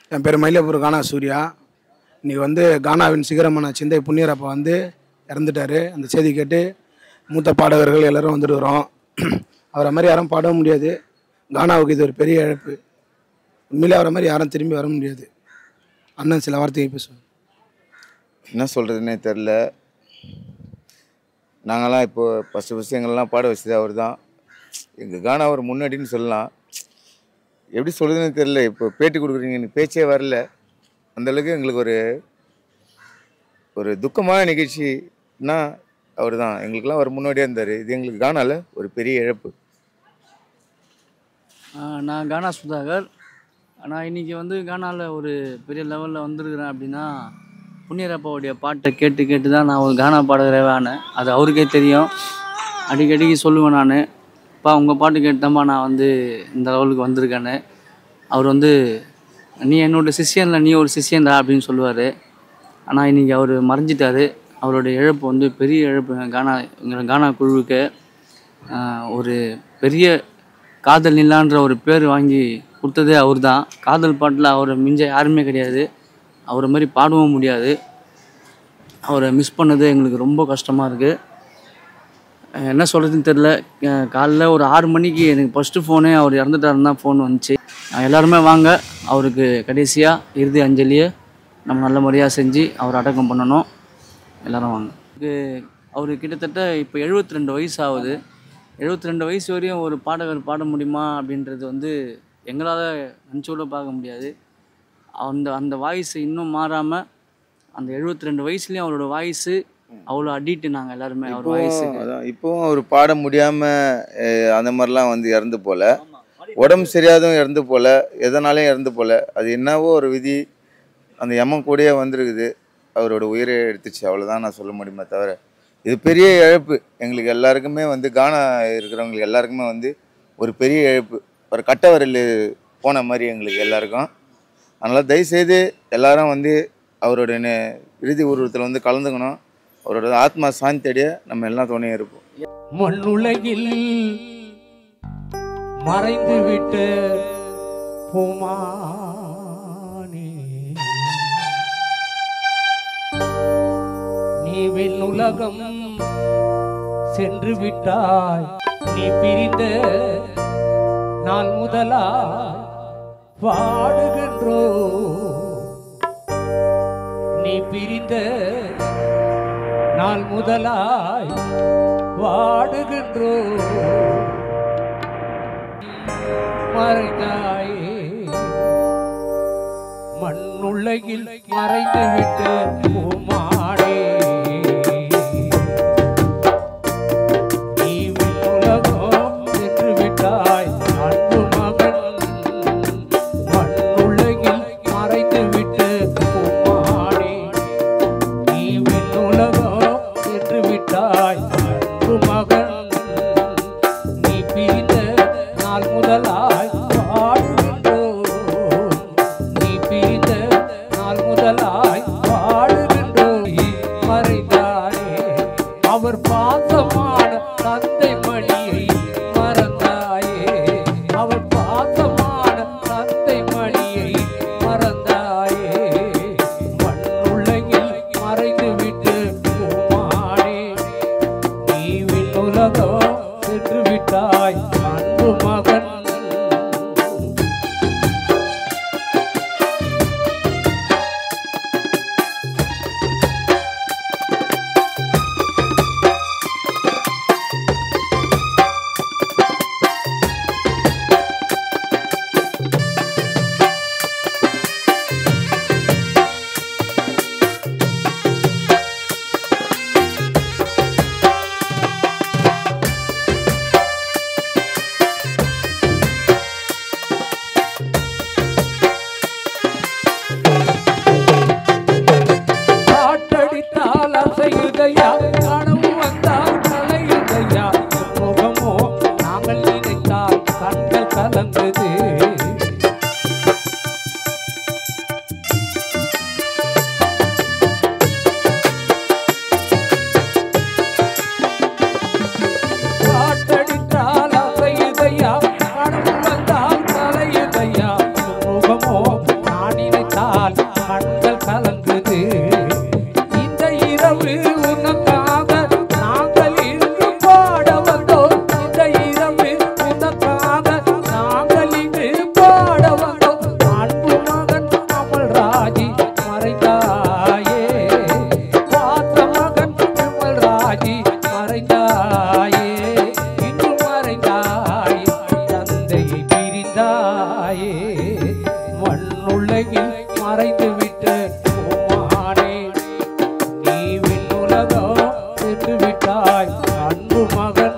என் பேர் மயிலாப்பூர் கானா சூர்யா. இன்றைக்கி வந்து கானாவின் சிகரமான சிந்தை புண்ணியரப்பா வந்து இறந்துட்டார். அந்த செய்தி கேட்டு மூத்த பாடகர்கள் எல்லோரும் வந்துடுறோம். அவரை மாதிரி யாரும் பாடவும் முடியாது. கானாவுக்கு இது ஒரு பெரிய இழப்பு. உண்மையிலே அவரை மாதிரி யாரும் திரும்பி வர முடியாது. அண்ணன் சில வார்த்தையை பேசுவோம். என்ன சொல்கிறதுனே தெரில. நாங்கள்லாம் இப்போது ஃபஸ்ட்டு எங்களெலாம் பாட வச்சது அவர் தான். எங்கள் கானா அவர் முன்னாடின்னு சொல்லலாம். எப்படி சொல்கிறதுன்னு தெரில. இப்போ பேட்டி கொடுக்குறீங்க, எனக்கு பேச்சே வரல. அந்தளவுக்கு எங்களுக்கு ஒரு துக்கமான நிகழ்ச்சின்னா அவர் தான். எங்களுக்கெல்லாம் அவர் முன்னாடியே இருந்தார். இது எங்களுக்கு கானால ஒரு பெரிய இழப்பு. நான் கானா சுதாகர். நான் இன்றைக்கி வந்து கானாவில் ஒரு பெரிய லெவலில் வந்திருக்கிறேன் அப்படின்னா புண்ணியரப்பாவுடைய பாட்டை கேட்டு கேட்டு தான் நான் ஒரு கானா பாடகரவே ஆனேன். அது அவருக்கே தெரியும். அடிக்கடிக்கு சொல்லுவேன் நான், அப்பா உங்கள் பாட்டு கேட்டுதாம்மா நான் வந்து இந்த லெவலுக்கு வந்திருக்கேன்னு. அவர் வந்து நீ என்னோடய சிஷியனில் நீ ஒரு சிஷியன்டா அப்படின்னு சொல்லுவார். ஆனால் இன்றைக்கி அவர் மறைஞ்சிட்டார். அவருடைய இழப்பு வந்து பெரிய இழப்பு. கானா குழுவுக்கு ஒரு பெரிய காதல் நிலான்ற ஒரு பேர் வாங்கி கொடுத்ததே அவர் தான். காதல் பாட்டில் அவரை மிஞ்ச யாருமே கிடையாது. அவரை மாதிரி பாடவும் முடியாது. அவரை மிஸ் பண்ணது எங்களுக்கு ரொம்ப கஷ்டமாக இருக்குது. என்ன சொல்கிறதுன்னு தெரில. காலைல ஒரு 6 மணிக்கு எனக்கு ஃபஸ்ட்டு ஃபோனே அவர் இறந்துட்டாருன்னு தான் ஃபோன் வந்துச்சு. எல்லாருமே வாங்க, அவருக்கு கடைசியாக இறுதி அஞ்சலியை நம்ம நல்ல முறையாக செஞ்சு அவர் அடக்கம் பண்ணணும். எல்லோரும் வாங்க. அவர் கிட்டத்தட்ட இப்போ 72 வயசு ஆகுது. 72 வயசு வரையும் ஒரு பாடகர் பாட முடியுமா அப்படின்றது வந்து எங்களால் நினச்சோட பார்க்க முடியாது. அந்த வாய்ஸ் இன்னும் மாறாமல் அந்த 72 வயசுலேயும் அவரோட வாய்ஸு அவ்வளோ அடிக்ட்டு நாங்கள் எல்லாருமே அவர் வாய்ஸுக்கு. அதான் இப்போவும் அவர் பாட முடியாமல் அந்த மாதிரிலாம் வந்து இறந்து போல, உடம்பு சரியாதவும் இறந்து போல, எதனாலையும் இறந்து போல. அது என்னவோ ஒரு விதி அந்த எம்மன் கூடயே வந்திருக்குது. அவரோட உயிரை எடுத்துச்சு. அவ்வளோதான் நான் சொல்ல முடியுமே தவிர இது பெரிய இழப்பு. எங்களுக்கு எல்லாருக்குமே வந்து கானா இருக்கிறவங்களுக்கு எல்லாருக்குமே வந்து ஒரு பெரிய இழப்பு. ஒரு கட்டவரில் போன மாதிரி எங்களுக்கு எல்லாருக்கும். அதனால் தயவுசெய்து எல்லாரும் வந்து அவரோட இறுதி உருவத்தில் வந்து கலந்துக்கணும். அவரோட ஆத்மா சாந்தி அடைய நம்ம எல்லாம் துணையாக இருப்போம். மண்ணுலகில் மறைந்து விட்டு பூமானே, நீ விண்ணுலகம் சென்று விட்டாய். நீ பிரிந்த நாள் முதலாய் பாடுகின்றோ. நீ பிரிந்த நாள் முதலாய் வாடுகின்றோ. மறைந்தாயே மண்ணுலகில் மறைந்து விட்டு பூமாடே, நீ விண்ணுலகம் சென்று விட்டாய் அன்பு மகன். மண்ணுலகில் மறைந்து விட்டு பூமாடே, நீ விண்ணுலகம் சென்று விட்டாய் அன்பு மகன். நீ பிரிந்த நாள் முதலாய் வாடுகின்றோம். நீ பிரிந்த நாள் முதலாய் வாடுகின்றோம். உலகில் மறைந்து விட்டு பூமானே நீ விண்ணுலகம் சென்று விட்டாய் அன்பு மகன்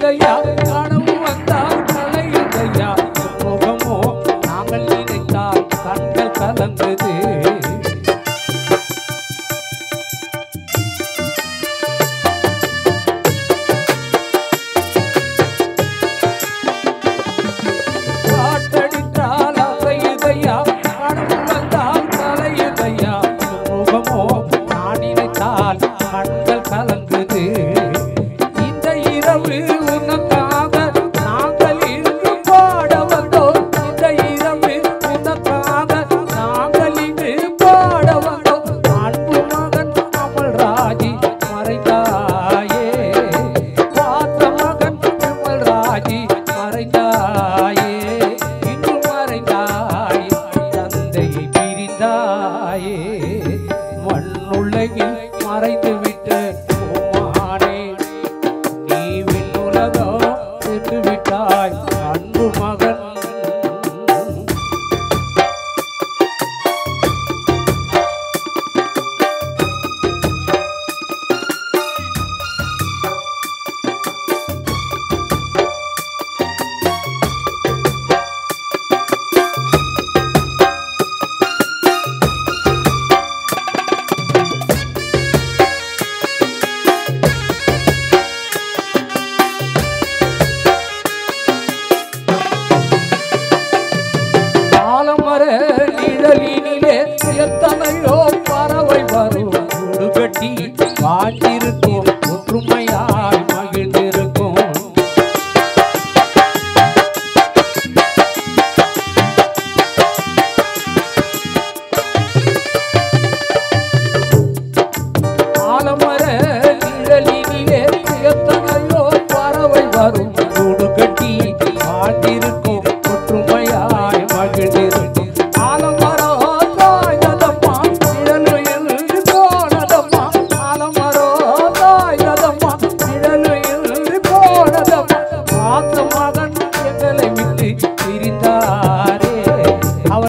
தலையுதையா கனவு வந்தால் தலையுதையா முகமோ நாங்கள் நினைத்தால் கண்கள் கலங்குது காட்டடித்தால் அசையுதையா கனவு வந்தால் தலையுதையா முகமோ நான் நினைத்தால் கண்கள் கலங்குது இந்த இரவு உனக்காக நாங்கள் இங்கு பாட வந்தோம் இந்த இரவு உனக்காக நாங்கள் இங்கு பாட வந்தோம் அன்பு மகன் அமல்ராஜி மறைந்தாயே பார்த்த மகன் அமல்ராஜி மறைந்தாயே இன்று மறைந்தாய் தந்தையை பிரிந்தாயே மண்ணுலகில் மறைந்து விட்ட மகானே நீ விண்ணுலகம் சென்று விட்டாய் அன்பு மகன் ஆலமர நிழலினிலே எத்தனையோ பறவை வரும் கூடு கட்டி வாஞ்சிருக்கும் ஒற்றுமையாய் மகிழ்ந்திருக்கும் ஆலமர நிழலினிலே எத்தனையோ பறவை வரும்